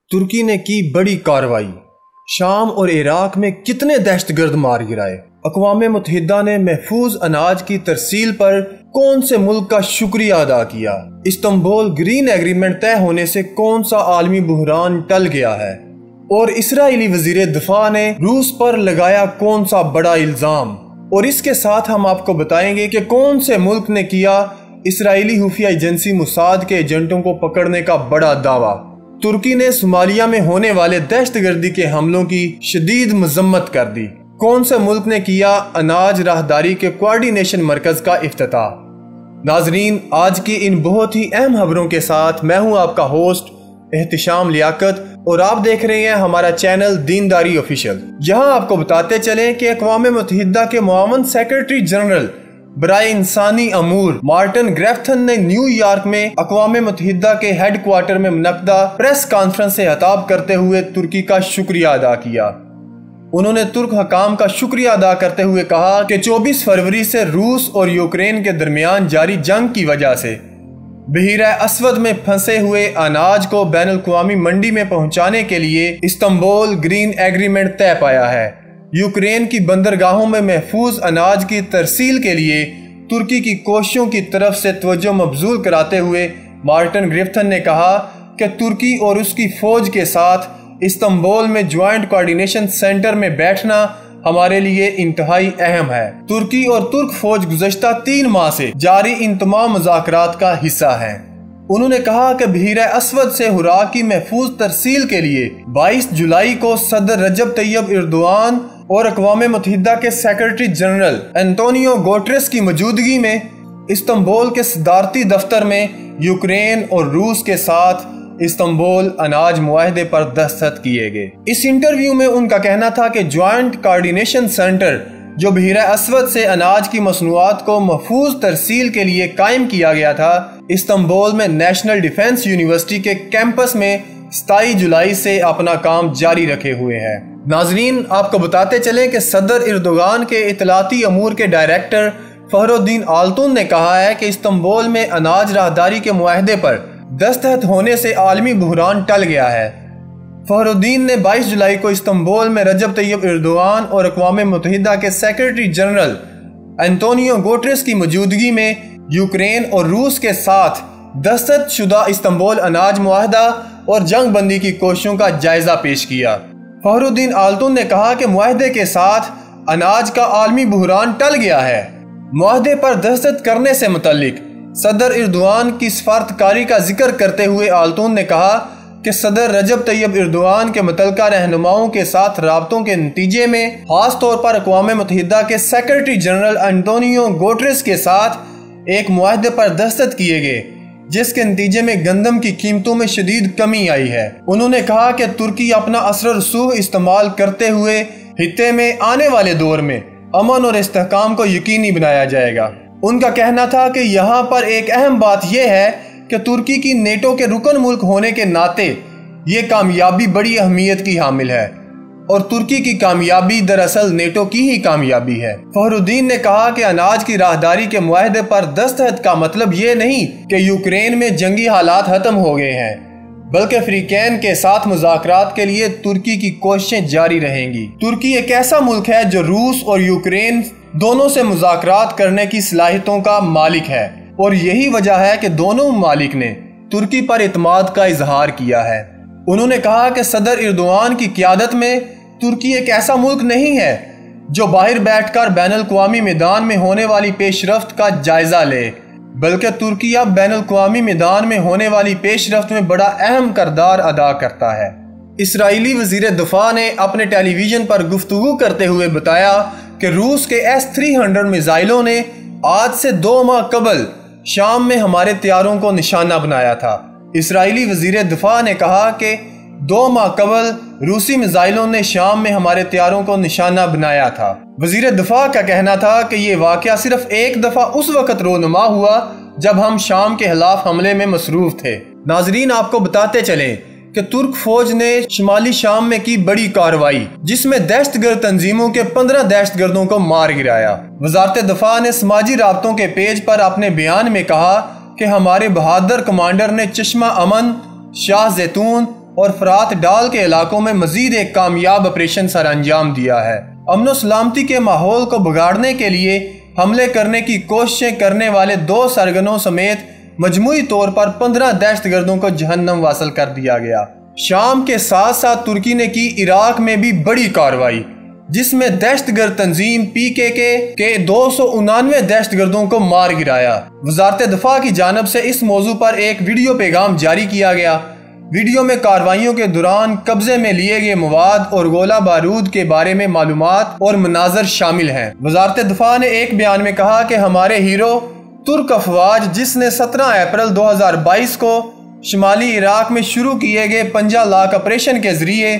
तुर्की ने की बड़ी कार्रवाई। शाम और इराक में कितने दहशतगर्द मार गिराए। अक़वाम मुत्तहिदा ने महफूज अनाज की तरसील पर कौन से मुल्क का शुक्रिया अदा किया। इस्तांबुल ग्रीन एग्रीमेंट तय होने से कौन सा आलमी बुहरान टल गया है। और इसराइली वजीर दिफा ने रूस पर लगाया कौन सा बड़ा इल्जाम। और इसके साथ हम आपको बताएंगे कि कौन से मुल्क ने किया इसराइली खुफिया एजेंसी मुसाद के एजेंटों को पकड़ने का बड़ा दावा। तुर्की ने सोमालिया में होने वाले दहशतगर्दी के हमलों की शदीद मजम्मत कर दी। कौन से मुल्क ने किया अनाज राहदारी के कोऑर्डिनेशन मरकज का इफ्तिताह। नाजरीन, आज की इन बहुत ही अहम खबरों के साथ मैं हूं आपका होस्ट एहतिशाम लियाकत और आप देख रहे हैं हमारा चैनल दीनदारी ऑफिशियल। जहां आपको बताते चलें कि अक़वाम मुत्तहिदा के मुआवन सेक्रेटरी जनरल बराए इंसानी अमूर मार्टिन ग्रेफ्थन ने न्यूयॉर्क में अक़वाम मुत्तहिदा के हेडक्वार्टर में मुनक्किदा प्रेस कॉन्फ्रेंस से खिताब करते हुए तुर्की का शुक्रिया अदा किया। उन्होंने तुर्क हकाम का शुक्रिया अदा करते हुए कहा कि 24 फरवरी से रूस और यूक्रेन के दरमियान जारी जंग की वजह से बहीरा असवद में फंसे हुए अनाज को बैनुल-अक़वामी मंडी में पहुंचाने के लिए इस्तांबुल ग्रीन एग्रीमेंट तय पाया है। यूक्रेन की बंदरगाहों में महफूज अनाज की तरसील के लिए तुर्की की कोशिशों की तरफ से तवज्जो मबजूल कराते हुए मार्टिन ग्रेफ्थन ने कहा कि तुर्की और उसकी फौज के साथ इस्तांबुल में ज्वाइंट कोऑर्डिनेशन सेंटर में बैठना हमारे लिए इंतहाई अहम है। तुर्की और तुर्क फौज गुज़श्ता 3 माह से जारी इन तमाम मुज़ाकरात का हिस्सा है। उन्होंने कहा कि बहीरा असवद से खुराक की महफूज तरसील के लिए 22 जुलाई को सदर रजब तैयब एर्दोआन और अक़वाम मुत्तहिदा के सेक्रेटरी जनरल एंटोनियो गुटेरेस की मौजूदगी में इस्तांबुल के सदारती दफ्तर में यूक्रेन और रूस के साथ इस्तांबुल अनाज मुआहदे पर दस्तखत किए गए। इस इंटरव्यू में उनका कहना था कि ज्वाइंट कोऑर्डिनेशन सेंटर जो बहीरा असवद से अनाज की मसनूआत को महफूज तरसील के लिए कायम किया गया था, इस्तांबुल में नेशनल डिफेंस यूनिवर्सिटी के कैंपस में 27 जुलाई से अपना काम जारी रखे हुए है। नाजरीन, आपको बताते चले कि सदर एर्दोगान के इतलाती अमूर के डायरेक्टर फखरुद्दीन आल्तून ने कहा है कि इस्तांबुल में अनाज राहदारी के मुआहदे पर दस्तखत होने से आलमी बुहरान टल गया है। फखरुद्दीन ने 22 जुलाई को इस्तांबुल में रजब तैयब एर्दोआन और अक़वाम मुत्तहिदा के सेक्रेटरी जनरल एंटोनियो गुटेरेस की मौजूदगी में यूक्रेन और रूस के साथ दस्तखत शुदा इस्तांबुल अनाज मुआहदा और जंग बंदी की कोशिशों का जायजा पेश किया। फखरुद्दीन आल्तून ने कहा कि मुआहदे के साथ अनाज का आलमी बुहरान टल गया है। मुआहदे पर दस्तखत करने से मुतल्लिक सदर एर्दोआन की सफारतकारी का जिक्र करते हुए आल्तून ने कहा कि सदर रजब तैयब एर्दोआन के मुतल्लिका रहनुमाओं के साथ राबतों के नतीजे में खास तौर पर अक़वाम मुत्तहिदा के सेक्रेटरी जनरल एंटोनियो गुटेरेस के साथ एक मुआहदे पर दस्तखत किए गए, जिसके नतीजे में गंदम की कीमतों में शदीद कमी आई है। उन्होंने कहा कि तुर्की अपना असर रसूख इस्तेमाल करते हुए हित्ते में आने वाले दौर में अमन और इस्तेहकाम को यकीनी बनाया जाएगा। उनका कहना था कि यहाँ पर एक अहम बात यह है कि तुर्की की नेटो के रुकन मुल्क होने के नाते ये कामयाबी बड़ी अहमियत की हामिल है और तुर्की की कामयाबी दरअसल नेटो की ही कामयाबी है। फखरुद्दीन ने कहा कि अनाज की राहदारी के मुआहदे पर दस्तखत का मतलब ये नहीं कि यूक्रेन में जंगी हालात खत्म हो गए हैं, बल्कि अफ्रीकैन के साथ मुज़ाकरात के लिए तुर्की की कोशिशें जारी रहेंगी। तुर्की एक ऐसा मुल्क है जो रूस और यूक्रेन दोनों से मुज़ाकरात करने की सलाहियतों का मालिक है और यही वजह है कि दोनों मालिक ने तुर्की पर इत्माद का इजहार किया है। उन्होंने कहा कि सदर एर्दोआन की क़यादत में तुर्की एक ऐसा मुल्क नहीं है जो बाहर बैठकर बैनुल-अक़वामी मैदान में होने वाली पेशरफ्त का जायजा ले, बल्कि तुर्की अब बैनुल-अक़वामी मैदान में होने वाली पेशरफ्त में बड़ा अहम किरदार अदा करता है। इसराइली वजीर दिफा ने अपने टेलीविजन पर गुफ्तगू करते हुए बताया कि रूस के S-300 मिसाइलों ने आज से 2 माह कबल शाम में हमारे तैयारों को निशाना बनाया था। इसराइली वजीर दिफा ने कहा कि 2 माह कबल रूसी मिसाइलों ने शाम में हमारे तैयारों को निशाना बनाया था। वजीर दिफा का कहना था कि ये वाक़या सिर्फ एक दफ़ा उस वक़्त रोनुमा हुआ जब हम शाम के खिलाफ हमले में मसरूफ थे। नाजरीन, आपको बताते चलें कि तुर्क फौज ने शुमाली शाम में की बड़ी कार्रवाई, जिसमें दहशतगर्द तंजीमों के 15 दहशतगर्दों को मार गिराया। वजारत दफा ने समाजी राब्तों के पेज पर अपने बयान में कहा कि हमारे बहादुर कमांडर ने चश्मा अमन, शाह जैतून اور فرات ڈال کے علاقوں میں مزید ایک کامیاب آپریشن سر انجام دیا ہے۔ امن و سلامتی کے ماحول کو بگاڑنے کے لیے حملے کرنے کی کوششیں کرنے والے 2 سرگنوں سمیت مجموعی طور پر 15 دہشت گردوں کو جہنم واصل کر دیا گیا۔ شام کے ساتھ ساتھ ترکی نے کی عراق میں بھی بڑی کارروائی، جس میں دہشت گرد تنظیم PKK کے 299 دہشت گردوں کو مار گرایا۔ وزارت دفاع کی جانب سے اس موضوع پر ایک ویڈیو پیغام جاری کیا گیا۔ ویڈیو میں کارروائیوں کے دوران قبضے میں لیے گئے مواد اور گولہ بارود کے بارے میں معلومات اور مناظر شامل ہیں۔ وزارت دفاع نے ایک بیان میں کہا کہ ہمارے ہیرو ترک افواج، جس نے 17 اپریل 2022 کو شمالی عراق میں شروع کیے گئے پنجہ لاکھ آپریشن کے ذریعے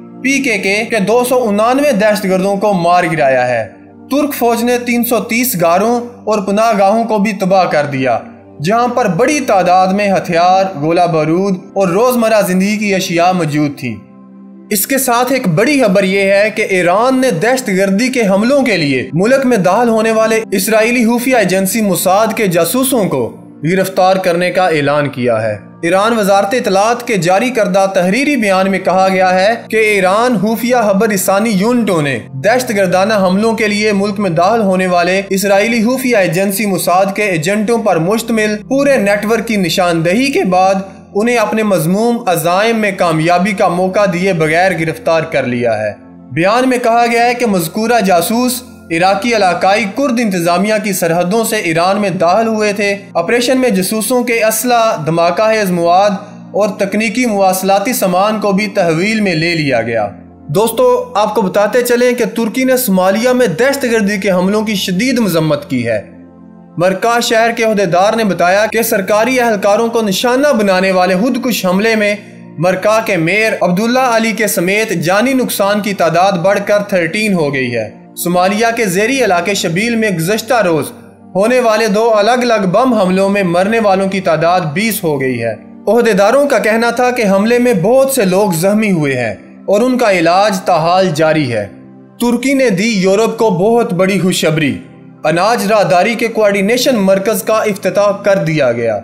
PKK کے 299 دہشت گردوں کو مار گرایا ہے۔ ترک فوج نے 330 غاروں اور پناہ گاہوں کو بھی تباہ کر دیا، جہاں پر بڑی تعداد میں ہتھیار، گولہ بارود اور روزمرہ زندگی کی اشیاء موجود تھیں۔ اس کے ساتھ ایک بڑی خبر یہ ہے کہ ایران نے دہشت گردی کے حملوں کے لیے ملک میں داخل ہونے والے اسرائیلی خفیہ ایجنسی موساد کے جاسوسوں کو گرفتار کرنے کا اعلان کیا ہے۔ ایران وزارت اطلاعات کے جاری کردہ تحریری بیان میں کہا گیا ہے کہ ایران خفیہ خبر رسانی یونٹوں نے دہشت گردانہ حملوں کے لیے ملک میں داخل ہونے والے اسرائیلی خفیہ ایجنسی موساد کے ایجنٹوں پر مشتمل پورے نیٹ ورک کی نشاندہی کے بعد انہیں اپنے مذموم عزائم میں کامیابی کا موقع دیے بغیر گرفتار کر لیا ہے۔ بیان میں کہا گیا ہے کہ مذکورہ جاسوس عراقی علاقائی کرد انتظامیہ کی سرحدوں سے ایران میں داخل ہوئے تھے۔ آپریشن میں جاسوسوں کے اسلحہ، دھماکہ خیز مواد اور تکنیکی مواصلاتی سامان کو بھی تحویل میں لے لیا گیا۔ دوستو، آپ کو بتاتے چلیں کہ ترکی نے صومالیہ میں دہشت گردی کے حملوں کی شدید مذمت کی ہے۔ مرکہ شہر کے عہدیدار نے بتایا کہ سرکاری اہلکاروں کو نشانہ بنانے والے خودکش حملے میں مرکہ کے میئر عبداللہ علی کے سمیت جانی نقصان کی تعداد بڑھ کر 13 ہو گئی ہے۔ صومالیہ کے زیری علاقے شبیل میں گزشتہ روز ہونے والے 2 الگ الگ بم حملوں میں مرنے والوں کی تعداد 20 ہو گئی ہے۔ عہدیداروں کا کہنا تھا کہ حملے میں بہت سے لوگ زخمی ہوئے ہیں اور ان کا علاج تاحال جاری ہے۔ ترکی نے دی یورپ کو بہت بڑی خوشخبری، اناج راہداری کے کوارڈینیشن مرکز کا افتتاح کر دیا گیا۔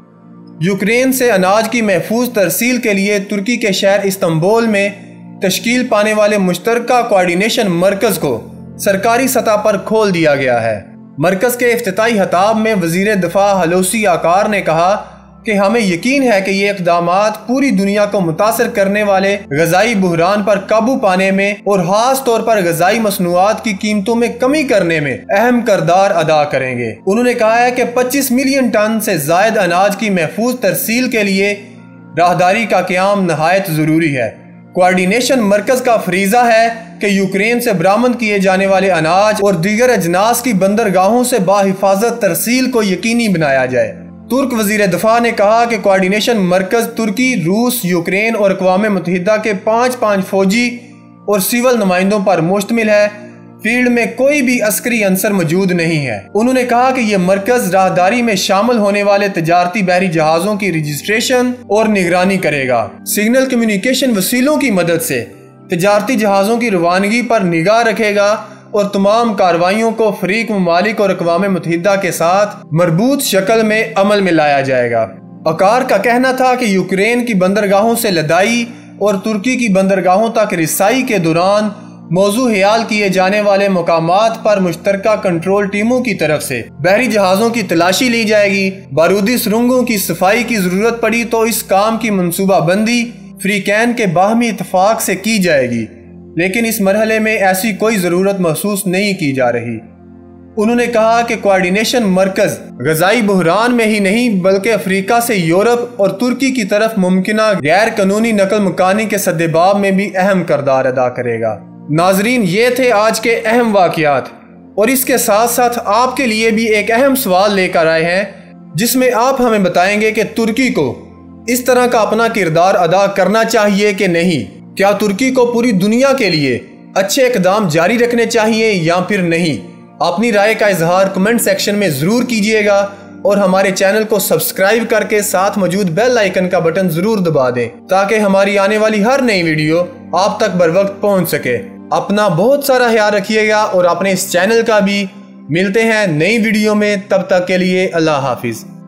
یوکرین سے اناج کی محفوظ ترسیل کے لیے ترکی کے شہر استنبول میں تشکیل پانے والے مشترکہ کوارڈینیشن مرکز کو سرکاری سطح پر کھول دیا گیا ہے۔ مرکز کے افتتاحی خطاب میں وزیر دفاع حلوسی آکار نے کہا کہ ہمیں یقین ہے کہ یہ اقدامات پوری دنیا کو متاثر کرنے والے غذائی بحران پر قابو پانے میں اور خاص طور پر غذائی مصنوعات کی قیمتوں میں کمی کرنے میں اہم کردار ادا کریں گے۔ انہوں نے کہا ہے کہ 25 ملین ٹن سے زائد اناج کی محفوظ ترسیل کے لیے راہداری کا قیام نہایت ضروری ہے۔ کوارڈینیشن مرکز کا فریضہ ہے کہ یوکرین سے برآمد کیے جانے والے اناج اور دیگر اجناس کی بندرگاہوں سے باحفاظت ترسیل کو یقینی بنایا جائے۔ ترک وزیر دفاع نے کہا کہ کوارڈینیشن مرکز ترکی، روس، یوکرین اور اقوام متحدہ کے 5 فوجی اور سول نمائندوں پر مشتمل ہے۔ فیلڈ میں کوئی بھی عسکری عنصر موجود نہیں ہے۔ انہوں نے کہا کہ یہ مرکز راہداری میں شامل ہونے والے تجارتی بحری جہازوں کی رجسٹریشن اور نگرانی کرے گا۔ سگنل کمیونیکیشن وسیلوں کی مدد سے تجارتی جہازوں کی روانگی پر نگاہ رکھے گا اور تمام کارروائیوں کو فریق ممالک اور اقوام متحدہ کے ساتھ مربوط شکل میں عمل میں لایا جائے گا۔ آکار کا کہنا تھا کہ یوکرین کی بندرگاہوں سے لدائی اور ترکی کی بندرگاہوں تک رسائی کے دوران موضوع حیال کیے جانے والے مقامات پر مشترکہ کنٹرول ٹیموں کی طرف سے بحری جہازوں کی تلاشی لی جائے گی۔ بارودی سرنگوں کی صفائی کی ضرورت پڑی تو اس کام کی منصوبہ بندی فریقین کے باہمی اتفاق سے کی جائے گی، لیکن اس مرحلے میں ایسی کوئی ضرورت محسوس نہیں کی جا رہی۔ انہوں نے کہا کہ کوارڈینیشن مرکز غذائی بحران میں ہی نہیں بلکہ افریقہ سے یورپ اور ترکی کی طرف ممکنہ غیر قانونی نقل مکانی کے سدباب میں بھی اہم کردار ادا کرے گا۔ ناظرین، یہ تھے آج کے اہم واقعات، اور اس کے ساتھ ساتھ آپ کے لیے بھی ایک اہم سوال لے کر آئے ہیں، جس میں آپ ہمیں بتائیں گے کہ ترکی کو اس طرح کا اپنا کردار ادا کرنا چاہیے کہ نہیں۔ کیا ترکی کو پوری دنیا کے لیے اچھے اقدام جاری رکھنے چاہیے یا پھر نہیں؟ اپنی رائے کا اظہار کمنٹ سیکشن میں ضرور کیجیے گا، اور ہمارے چینل کو سبسکرائب کر کے ساتھ موجود بیل آئیکن کا بٹن ضرور دبا دیں تاکہ ہماری آنے والی ہر نئی ویڈیو آپ تک بر وقت پہنچ سکے۔ اپنا بہت سارا خیال رکھیے گا اور اپنے اس چینل کا بھی۔ ملتے ہیں نئی ویڈیو میں، تب تک کے لیے اللہ حافظ۔